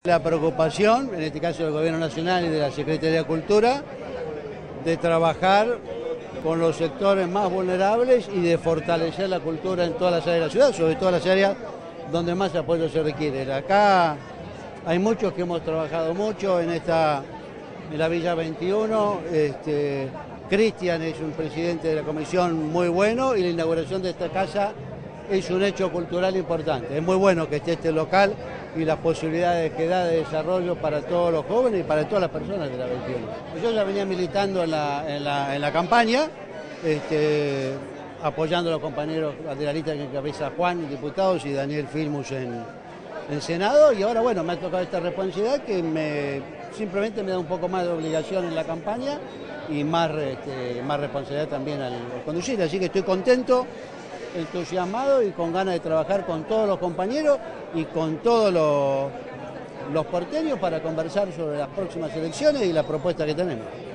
La preocupación, en este caso del Gobierno Nacional y de la Secretaría de Cultura, de trabajar con los sectores más vulnerables y de fortalecer la cultura en todas las áreas de la ciudad, sobre todo las áreas donde más apoyo se requiere. Acá hay muchos que hemos trabajado mucho en la Villa 21. Cristian es un presidente de la comisión muy bueno y la inauguración de esta casa es un hecho cultural importante. Es muy bueno que esté este local y las posibilidades que da de desarrollo para todos los jóvenes y para todas las personas de la 21. Yo ya venía militando en la campaña, apoyando a los compañeros de la lista que encabeza Juan, diputados, y Daniel Filmus en Senado, y ahora bueno, me ha tocado esta responsabilidad que simplemente me da un poco más de obligación en la campaña y más responsabilidad también al conducir, así que estoy contento, entusiasmado y con ganas de trabajar con todos los compañeros y con todos los porteños para conversar sobre las próximas elecciones y la propuesta que tenemos.